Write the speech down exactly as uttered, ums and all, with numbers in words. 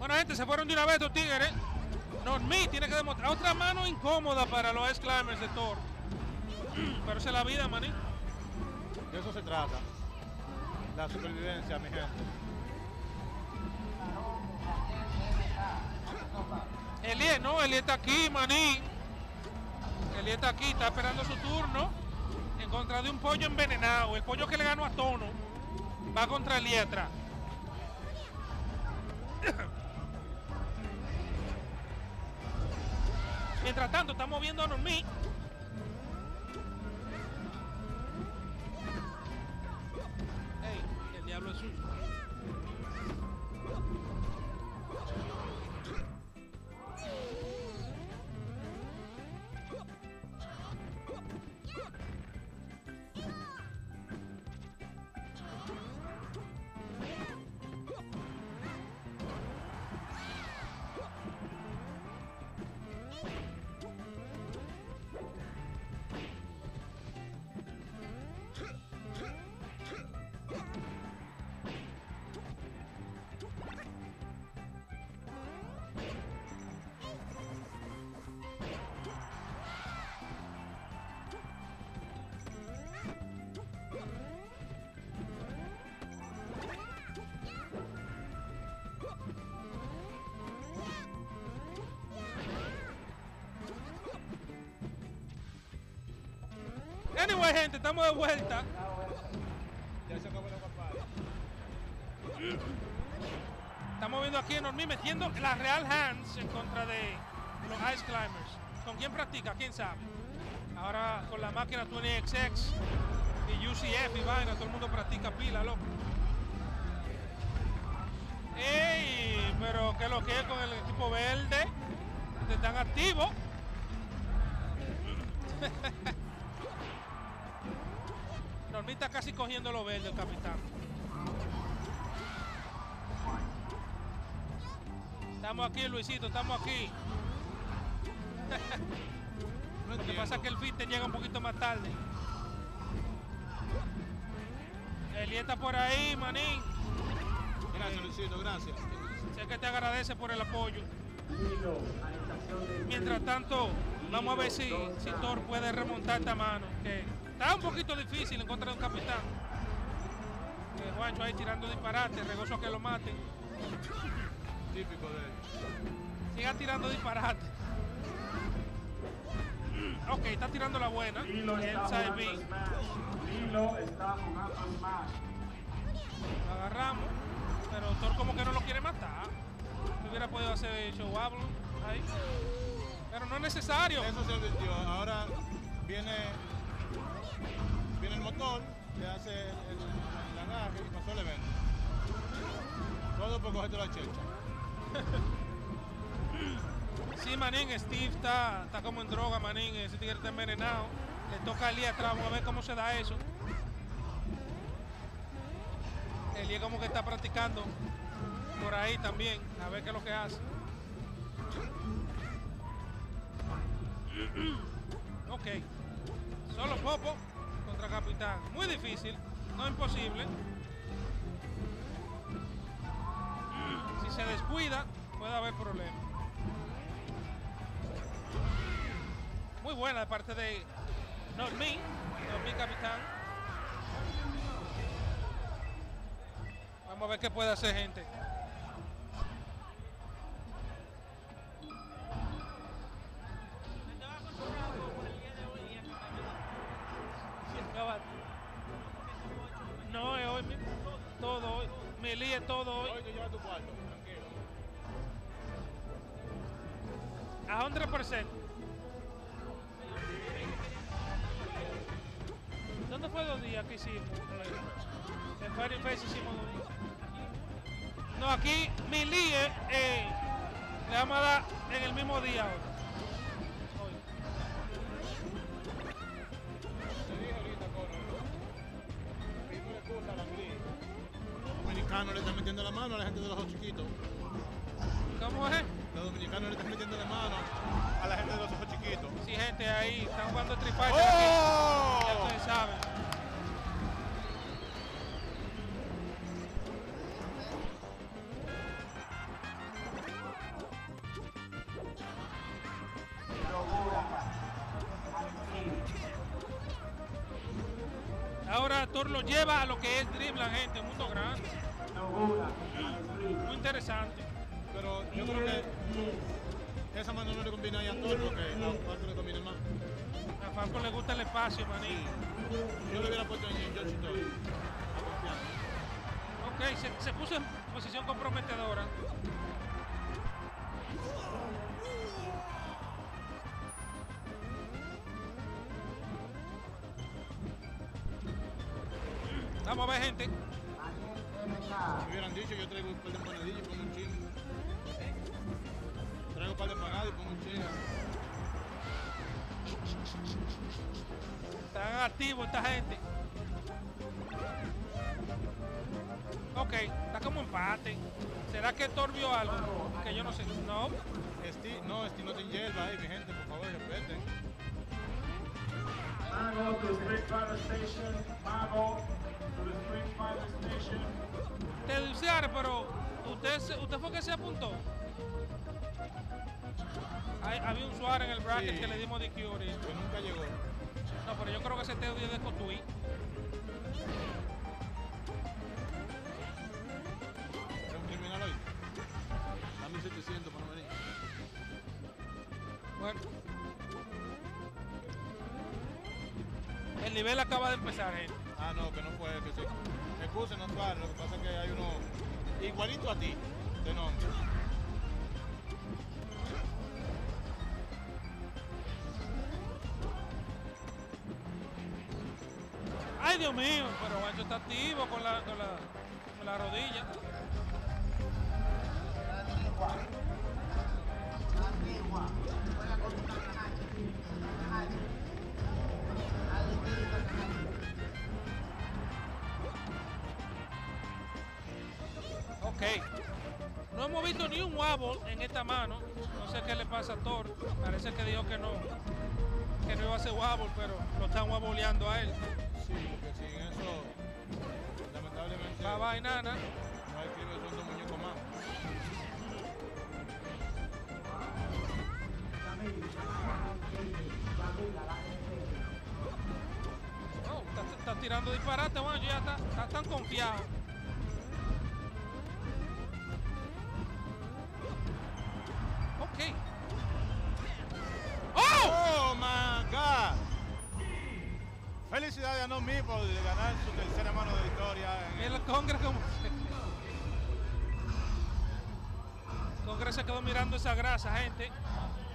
Bueno, gente, se fueron de una vez estos tigres. Normie tiene que demostrar otra mano incómoda para los Ice Climbers de Thor. Pero esa es la vida, maní. De eso se trata. La supervivencia, mi gente. Elie, no, Elie está aquí, maní. Elie está aquí, está esperando su turno. En contra de un pollo envenenado. El pollo que le ganó a Tono va contra Elie atrás. Mientras tanto, estamos viendo a Normie. Ey, el diablo es suyo. Anyway, gente, estamos de vuelta. Ya se acabó la campaña. Estamos viendo aquí a Normie metiendo la Real Hands en contra de los Ice Climbers. ¿Con quién practica? ¿Quién sabe? Ahora con la máquina veinte X X y U C F y vaina, todo el mundo practica pila, loco. ¡Ey! Pero ¿qué es lo que es con el equipo verde? Están activos. Normie está casi cogiendo lo verde, el capitán. Estamos aquí, Luisito, estamos aquí. No Lo que pasa es que el fit te llega un poquito más tarde. Elie está por ahí, manín. Gracias, Luisito, gracias. Sé que te agradece por el apoyo. Mientras tanto, vamos a ver si, si Thor puede remontar esta mano. Que está un poquito difícil en contra de un capitán. Eh, Juancho ahí tirando disparate, regoso a que lo maten. Típico de él. Siga tirando disparate. Ok, está tirando la buena. Lilo está Inside jugando B. Smash. Lilo está jugando Smash. Lo agarramos. Pero Thor como que no lo quiere matar. Hubiera podido hacer showable ahí. Pero no es necesario. Eso se advirtió. Ahora viene, viene el motor, le hace el, el, el agarre y pasó el evento. Todo por cogerte la checha. Sí, manín, Steve está, está como en droga, manín. Ese tigre está envenenado. Le toca a Elie atrás, vamos a ver cómo se da eso. Elie como que está practicando por ahí también, a ver qué es lo que hace. Ok. Solo Popo contra Capitán. Muy difícil, no imposible. Si se descuida, puede haber problemas. Muy buena de parte de Normie, Normie Capitán. Vamos a ver qué puede hacer, gente. No, es hoy mismo. Todo hoy. Me líe todo hoy. Hoy te llevas tu cuarto, tranquilo. A cien por ciento. ¿Dónde fue los días que hicimos? En Fighting Face hicimos dos días. No, aquí mi líe eh, le vamos a dar en el mismo día hoy. Hoy. Te dije ahorita, Conor. A mí no le gusta la Mili. Los dominicanos le están metiendo la mano a la gente de los ojos chiquitos. ¿Cómo es? Los dominicanos le están metiendo la mano a la gente de los ojos chiquitos. Sí, gente, ahí están jugando Street Fighter ¡Oh! aquí. Ya ustedes saben. Ahora Thor lo lleva a lo que es Dreamland, gente, un mundo grande. Muy interesante. Pero yo creo que esa mano no le combina a Thor porque a Falcon le conviene más. A Falcon le gusta el espacio, maní. Sí. Yo le hubiera puesto en George Thor. Ok, se, se puso en posición comprometedora. Vamos a ver, gente. Si hubieran dicho, yo traigo un par de empanadillas y pongo un chingo. Traigo un par de empanadas y pongo un chingo. Están activos esta gente. Ok, está como empate. ¿Será que Thor vio algo? Que yo no sé. No. Steve, no, Steve no te hierba ahí, mi gente, por favor, respeten. Mago to Street Fighter Station. Mago to the Street Fighter Station. Te denunciaron, pero usted, se- usted fue que se apuntó. Hay- había un Suárez en el bracket Sí. que le dimos de Q ahorita. Que nunca llegó. No, pero yo creo que ese te dio de Cotuí. ¿Es un criminal hoy? Dame setecientos para no venir. Bueno. El nivel acaba de empezar, gente. Ah, no, que no fue, que sí. Excuse, no Suárez, lo que pasa es que hay uno igualito a ti, de nombre. Ay, Dios mío, pero Juancho está activo con la, con la, con la rodilla. Ok. No hemos visto ni un wobble en esta mano. No sé qué le pasa a Thor. Parece que dijo que no, que no iba a hacer wobble, pero lo están wobbleando a él. Sí, porque sin eso, lamentablemente, Bye bye, nana. no hay que ver, son dos muñecos más. No, está, está tirando disparate, bueno, ya está, está tan confiado. Ok. ¡Oh! ¡Oh, my God! Felicidades a No Me por ganar su tercera mano de victoria. En El Congreso como... Congreso se quedó mirando esa grasa, gente.